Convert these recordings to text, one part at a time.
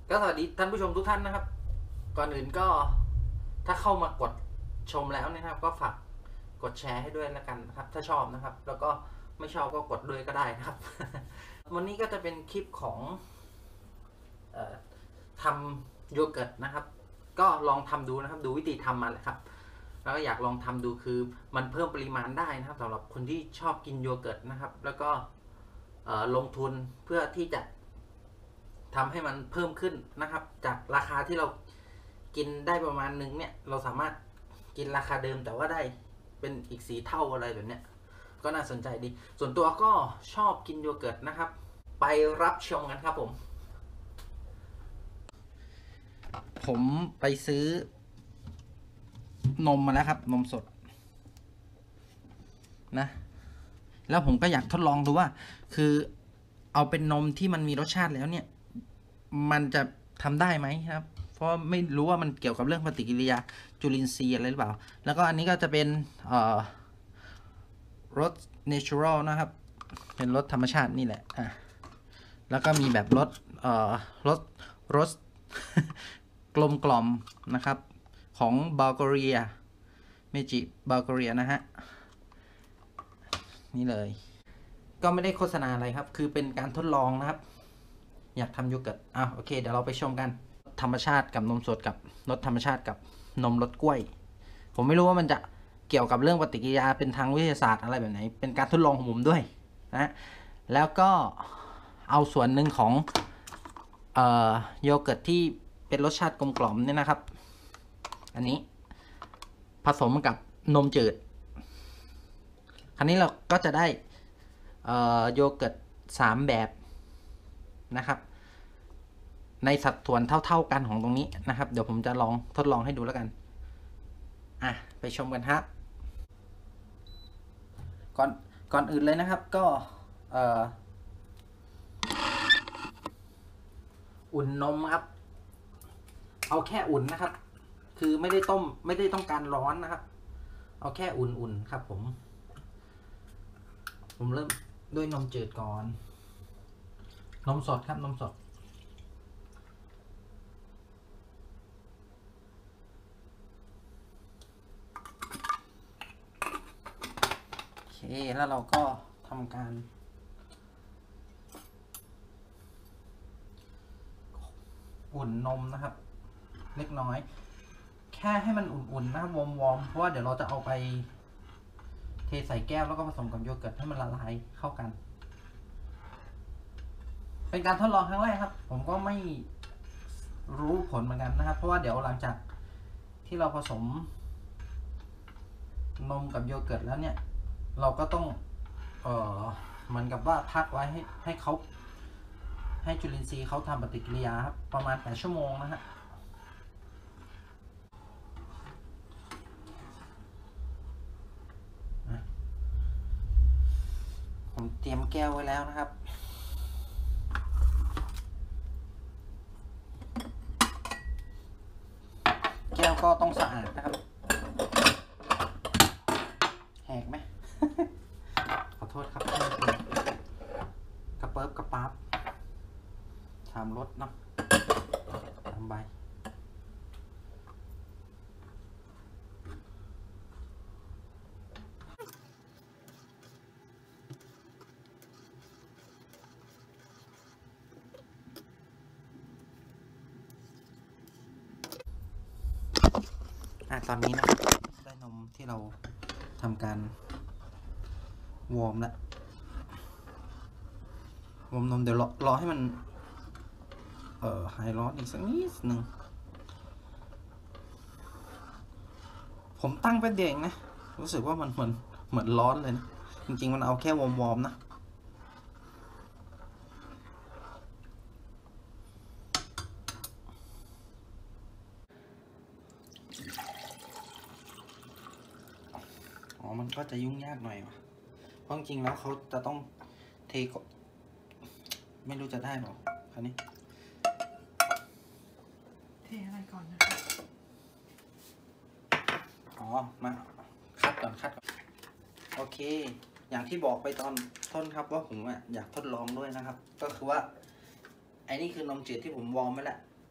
ก็สวัสดีท่านผู้ชมทุกท่านนะครับก่อนอื่นก็ถ้าเข้ามากดชมแล้วนะครับก็ฝากกดแชร์ให้ด้วยแล้วกันนะครับถ้าชอบนะครับแล้วก็ไม่ชอบก็กดด้วยก็ได้นะครับ วันนี้ก็จะเป็นคลิปของทำโยเกิร์ตนะครับก็ลองทำดูนะครับดูวิธีทำมาเลยครับแล้วก็อยากลองทำดูคือมันเพิ่มปริมาณได้นะครับสำหรับคนที่ชอบกินโยเกิร์ตนะครับแล้วก็ลงทุนเพื่อที่จะทำให้มันเพิ่มขึ้นนะครับจากราคาที่เรากินได้ประมาณนึงเนี่ยเราสามารถกินราคาเดิมแต่ว่าได้เป็นอีก4 เท่าอะไรแบบเนี้ยก็น่าสนใจดีส่วนตัวก็ชอบกินโยเกิร์ตนะครับไปรับชมกันครับผมไปซื้อนมมาแล้วครับนมสดนะแล้วผมก็อยากทดลองดูว่าคือเอาเป็นนมที่มันมีรสชาติแล้วเนี่ยมันจะทำได้ไหมครับเพราะไม่รู้ว่ามันเกี่ยวกับเรื่องปฏิกิริยาจุลินทรีย์อะไรหรือเปล่าแล้วก็อันนี้ก็จะเป็นรส natural นะครับเป็นรสธรรมชาตินี่แหละแล้วก็มีแบบรส กลมกล่อมนะครับของบัลแกเรียเมจิบัลแกเรียนะฮะนี่เลยก็ไม่ได้โฆษณาอะไรครับคือเป็นการทดลองนะครับอยากทำโยเกิร์ตโอเคเดี๋ยวเราไปชมกันธรรมชาติกับนมสดกับรสธรรมชาติกับนมรสกล้วยผมไม่รู้ว่ามันจะเกี่ยวกับเรื่องปฏิกิริยาเป็นทางวิทยาศาสตร์อะไรแบบไหนเป็นการทดลองของผมด้วยนะแล้วก็เอาส่วนหนึ่งของโยเกิร์ตที่เป็นรสชาติกลมกล่อมเนี่ยนะครับอันนี้ผสมกับนมจืดคราวนี้เราก็จะได้โยเกิร์ต3 แบบนะครับในสัดส่วนเท่าๆกันของตรงนี้นะครับเดี๋ยวผมจะลองทดลองให้ดูแล้วกันไปชมกันครับก่อนอื่นเลยนะครับก็อุ่นนมครับเอาแค่อุ่นนะครับคือไม่ได้ต้มไม่ได้ต้องการร้อนนะครับเอาแค่อุ่นๆครับผมเริ่มด้วยนมจืดก่อนนมสดครับนมสดโอเคแล้วเราก็ทำการอุ่นนมนะครับเล็กน้อยแค่ให้มันอุ่นๆนะครับวอร์มเพราะว่าเดี๋ยวเราจะเอาไปเทใส่แก้วแล้วก็ผสมกับโยเกิร์ตให้มันละลายเข้ากันเป็นการทดลองครั้งแรกครับผมก็ไม่รู้ผลเหมือนกันนะครับเพราะว่าเดี๋ยวหลังจากที่เราผสมนมกับโยเกิร์ตแล้วเนี่ยเราก็ต้องเหมือนกับว่าพักไว้ให้เขาให้จุลินทรีย์เขาทำปฏิกิริยาครับประมาณ8 ชั่วโมงนะฮะผมเตรียมแก้วไว้แล้วนะครับแก้วก็ต้องสะอาดนะครับแหกไหม ขอโทษครับกระเปิบกระปั๊บ3 รสเนาะ3 ใบตอนนี้นะครับได้นมที่เราทำการวอร์มแล้ววอร์มนมเดี๋ยวรอให้มันหายร้อนอีกสักนิดหนึ่งผมตั้งเป็นเด็กนะรู้สึกว่ามันเหมือนร้อนเลยนะจริงๆมันเอาแค่วอร์มนะมันก็จะยุ่งยากหน่อยวะเพราะจริงๆแล้วเขาจะต้องเทไม่รู้จะได้หรอคราวนี้เทอะไรก่อนนะคะมาคัดก่อนโอเคอย่างที่บอกไปตอนต้นครับว่าผมอยากทดลองด้วยนะครับก็คือว่าไอ้นี่คือนมจืดที่ผมวอร์มไว้แล้ว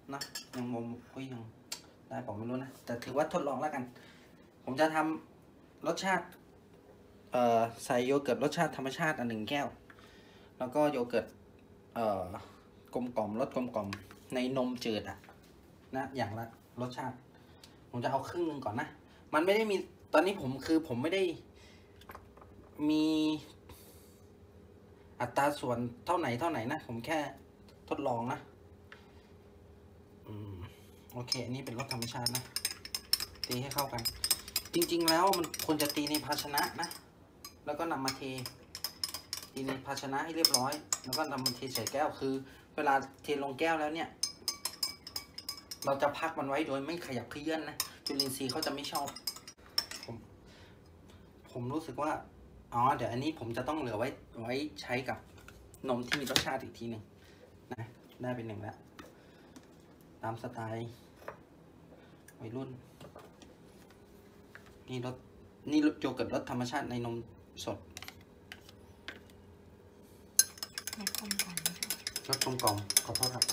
นะยังมุมยังได้ผมไม่รู้นะแต่ถือว่าทดลองแล้วกัน ผมจะทำรสชาติใส่โยเกิร์ตรสชาติธรรมชาติ1 แก้ว แล้วก็โยเกิร์ตกลมกล่อมรสกลมกล่อมในนมจืดนะอย่างละรสชาติ ผมจะเอาครึ่งหนึ่งก่อนนะ มันไม่ได้มีตอนนี้ผมไม่ได้มีอัตราส่วนเท่าไหนนะผมแค่ทดลองนะโอเคอันนี้เป็นรสธรรมชาตินะตีให้เข้ากัน จริงๆแล้วมันควรจะตีในภาชนะนะแล้วก็นำมาตีในภาชนะให้เรียบร้อยแล้วก็นำมาเทใส่แก้วคือเวลาเทลงแก้วแล้วเนี่ยเราจะพักมันไว้โดยไม่ขยับเขยื้อนนะจุลินทรีย์เขาจะไม่ชอบผมรู้สึกว่าเดี๋ยวอันนี้ผมจะต้องเหลือไว้ใช้กับนมที่มีรสชาติอีกทีหนึ่งนะได้เป็น1แล้วตามสไตล์วัยรุ่นนี่รสโยเกิร์ตรสธรรมชาติในนมสดรสกลมกล่อมนะคะรสกลมกล่อมขอโทษครับ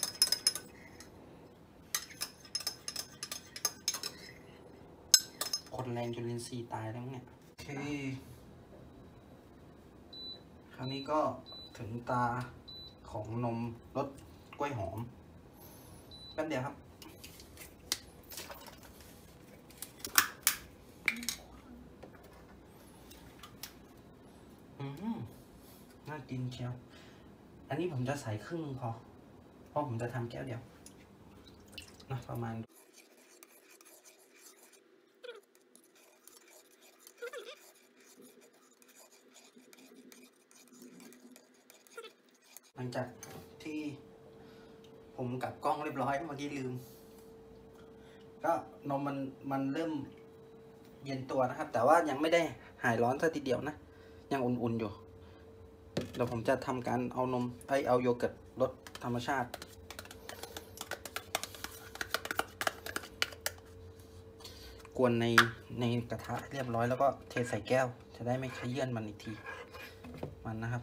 คนแรงจุลินทรีย์ตายแล้วเนี่ยโอเคคราวนี้ก็ถึงตาของนมรสกล้วยหอมแป๊บเดียวครับน่ากินเชียวอันนี้ผมจะใส่ครึ่งนึงพอเพราะผมจะทำแก้วเดียวนะประมาณหลังจากที่ผมกลับกล้องเรียบร้อยเมื่อกี้ลืมก็นมมันเริ่มเย็นตัวนะครับแต่ว่ายังไม่ได้หายร้อนซะทีเดียวนะยังอุ่นๆอยู่เดี๋ยวผมจะทำการเอาโยเกิร์ตรสธรรมชาติกวนในกระทะเรียบร้อยแล้วก็เทใส่แก้วจะได้ไม่ขยื่นมันอีกทีมันนะครับ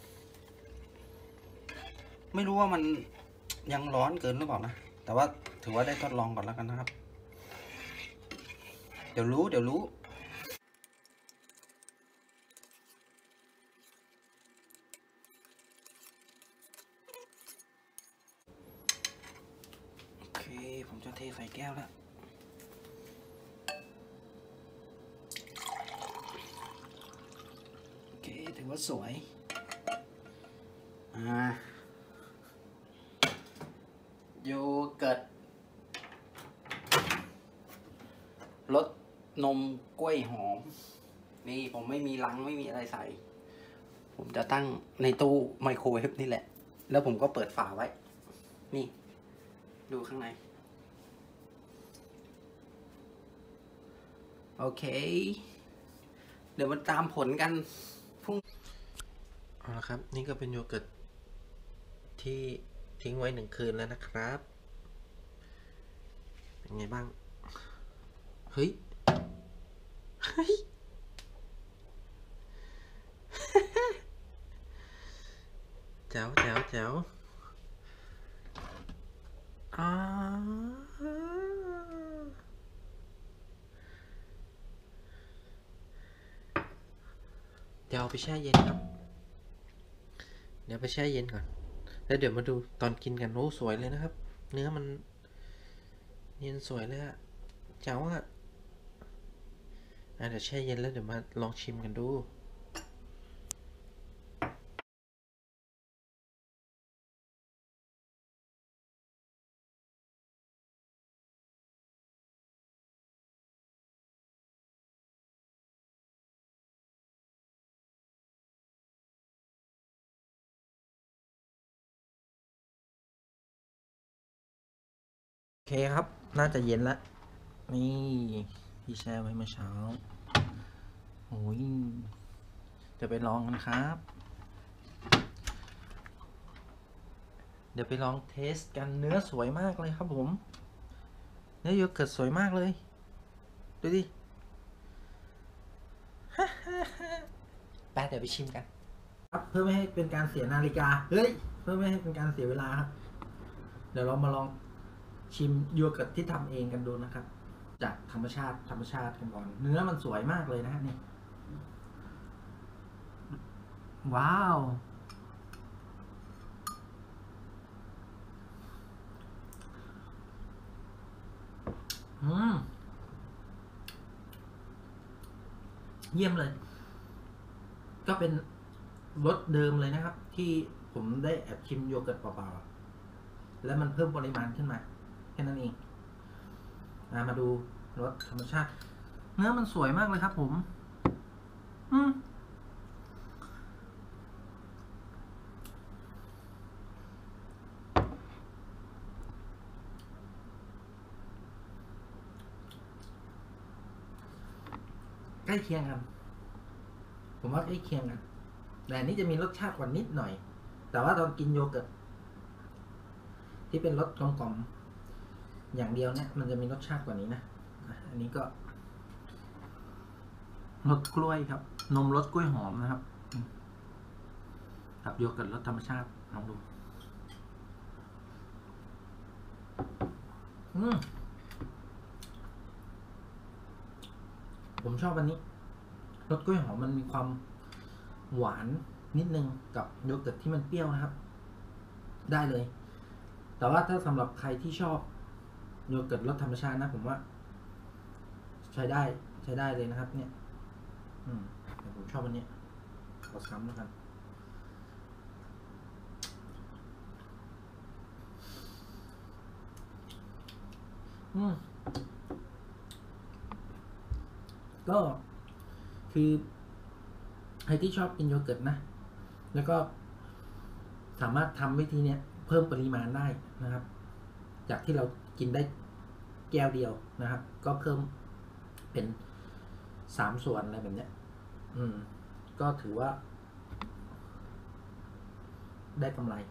ไม่รู้ว่ามันยังร้อนเกินหรือเปล่านะแต่ว่าถือว่าได้ทดลองก่อนแล้วกันนะครับเดี๋ยวรู้โอเคผมจะเทใส่แก้วแล้วโอเคถือว่าสวยโยเกิร์ตรสนมกล้วยหอมนี่ผมไม่มีลังไม่มีอะไรใส่ผมจะตั้งในตู้ไมโครเวฟนี่แหละแล้วผมก็เปิดฝาไว้นี่ดูข้างในโอเคเดี๋ยวมาตามผลกันพรุ่งเอาละครับนี่ก็เป็นโยเกิร์ตที่ทิ้งไว้1 คืนแล้วนะครับเป็นไงบ้างเฮ้ยแจ๋วเดี๋ยวเอาไปแช่เย็นครับเดี๋ยวไปแช่เย็นก่อนแล้วเดี๋ยวมาดูตอนกินกันโอ้สวยเลยนะครับเนื้อมันเย็นสวยเลยอะแจ๋วอะเดี๋ยวแช่เย็นแล้วเดี๋ยวมาลองชิมกันดูโอเคครับน่าจะเย็นแล้วนี่พี่แช่ไว้เมื่อเช้าโอ้ยเดี๋ยวไปลองกันครับเดี๋ยวไปลองเทสกันเนื้อสวยมากเลยครับผมเนื้อโยเกิร์ตสวยมากเลยดูดิ ไปเดี๋ยวไปชิมกันครับเพื่อไม่ให้เป็นการเสียนาฬิกาเฮ้ยเพื่อไม่ให้เป็นการเสียเวลาครับเดี๋ยวเรามาลองชิมโยเกิร์ตที่ทำเองกันดูนะครับ จากธรรมชาติกันก่อน เนื้อมันสวยมากเลยนะนี่ว้าวเยี่ยมเลย ก็เป็นรสเดิมเลยนะครับ ที่ผมได้แอบชิมโยเกิร์ตเปล่าๆแล้วมันเพิ่มปริมาณขึ้นมาแค่นั้นเองมาดูรสธรรมชาติ เนื้อมันสวยมากเลยครับผมใกล้เคียงกันผมว่าใกล้เคียงกันแต่อันนี้จะมีรสชาติกว่านิดหน่อย แต่ว่าตอนกินโยเกิร์ตที่เป็นรสกลมๆอย่างเดียวเนี่ยมันจะมีรสชาติกว่านี้นะอันนี้ก็รสกล้วยครับ นมรสกล้วยหอมนะครับกับโยเกิร์ตรสธรรมชาติลองดูผมชอบอันนี้รสกล้วยหอมมันมีความหวานนิดนึงกับโยเกิร์ตที่มันเปรี้ยวนะครับได้เลยแต่ว่าถ้าสำหรับใครที่ชอบโยเกิร์ตรสธรรมชาตินะผมว่าใช้ได้เลยนะครับเนี่ยแต่ผมชอบอันนี้ขอซ้ำแล้วกันก็คือใครที่ชอบกินโยเกิร์ตนะแล้วก็สามารถทำวิธีนี้เพิ่มปริมาณได้นะครับจากที่เรากินได้แก้วเดียวนะครับก็เพิ่มเป็น3 ส่วนอะไรแบบนี้ก็ถือว่าได้กำไร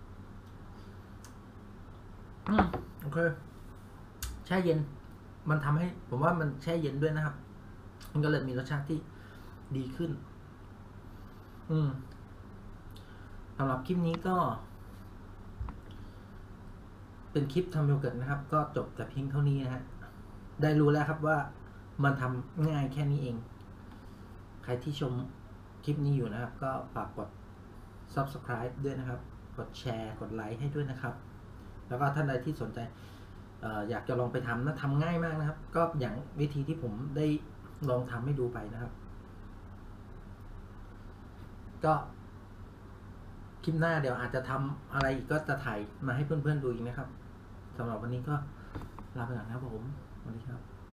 โอเคแช่เย็นมันทำให้ผมว่ามันแช่เย็นด้วยนะครับมันก็เลยมีรสชาติที่ดีขึ้นสำหรับคลิปนี้ก็เป็นคลิปทำโยเกิร์ตนะครับก็จบแต่เพียงเท่านี้นะฮะได้รู้แล้วครับว่ามันทำง่ายแค่นี้เองใครที่ชมคลิปนี้อยู่นะครับก็ฝากกด Subscribe ด้วยนะครับกดแชร์กดไลค์ให้ด้วยนะครับแล้วก็ท่านใดที่สนใจอยากจะลองไปทำนะทำง่ายมากนะครับก็อย่างวิธีที่ผมได้ลองทำให้ดูไปนะครับก็คลิปหน้าเดี๋ยวอาจจะทำอะไรอีกก็จะถ่ายมาให้เพื่อนๆดูอีกนะครับสำหรับวันนี้ก็ลาไปก่อนครับผมสวัสดีครับ